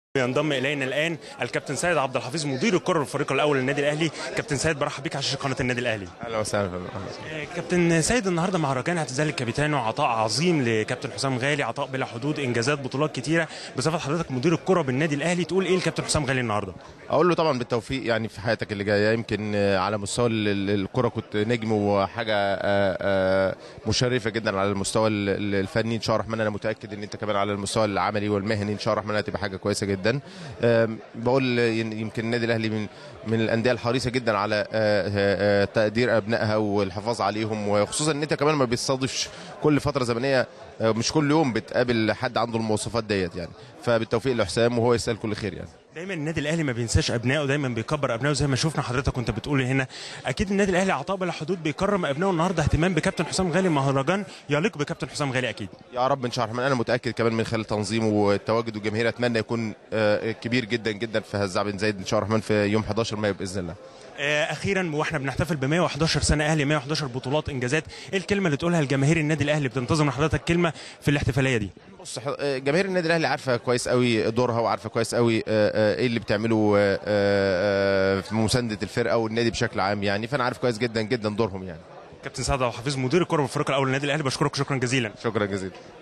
ينضم الينا الان الكابتن سيد عبد الحفيظ مدير الكره للفريق الاول للنادي الاهلي. كابتن سيد برحب بيك على شاشه قناه النادي الاهلي. اهلا وسهلا. كابتن سيد، النهارده مهرجان اعتزال الكابتن وعطاء عظيم لكابتن حسام غالي، عطاء بلا حدود، انجازات، بطولات كتيره. بصفه حضرتك مدير الكره بالنادي الاهلي تقول ايه لكابتن حسام غالي النهارده؟ اقول له طبعا بالتوفيق يعني في حياتك اللي جايه. يمكن على مستوى الكره كنت نجم وحاجه مشرفه جدا على المستوى الفني. ان شاء الله الرحمن انا متاكد ان انت كمان على المستوى العملي والمهني ان شاء الله الرحمن هتبقى حاجه كويسه جدا. بقول يمكن النادي الاهلي من الانديه الحريصه جدا على تقدير ابنائها والحفاظ عليهم، وخصوصا ان انت كمان ما بتصادفش كل فتره زمنيه، مش كل يوم بتقابل حد عنده المواصفات ديت يعني. فبالتوفيق لحسام وهو يستاهل كل خير يعني. دايما النادي الاهلي ما بينساش ابنائه، دايما بيكبر ابنائه زي ما شفنا حضرتك كنت بتقول هنا. اكيد النادي الاهلي عطاء بلا حدود بيكرم ابنائه النهارده، اهتمام بكابتن حسام غالي، مهرجان يليق بكابتن حسام غالي اكيد. يا رب ان شاء الله الرحمن. انا متاكد كمان من خلال تنظيمه والتواجد والجماهير، اتمنى يكون كبير جدا جدا في هزاع بن زايد ان شاء الله الرحمن في يوم 11 مايو باذن الله. اخيرا واحنا بنحتفل ب 111 سنه اهلي، 111 بطولات، انجازات، ايه الكلمه اللي تقولها لجماهير النادي الاهلي؟ بتنتظم من حضرتك كلمه في الاحتفاليه دي. بص، جماهير النادي الاهلي عارفه كويس قوي دورها، وعارفه كويس قوي ايه اللي بتعمله في مسانده الفرقه والنادي بشكل عام يعني. فانا عارف كويس جدا جدا دورهم يعني. كابتن سعد عبد الحفيظ مدير الكره والفريق الاول للنادي الاهلي، بشكرك شكرا جزيلا. شكرا جزيلا.